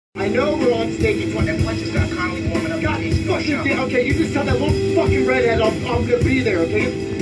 I know we're on stage in front. That punch just got Connolly warming up. God fucking damn. Okay, you just tell that little fucking redhead I'm gonna be there, okay?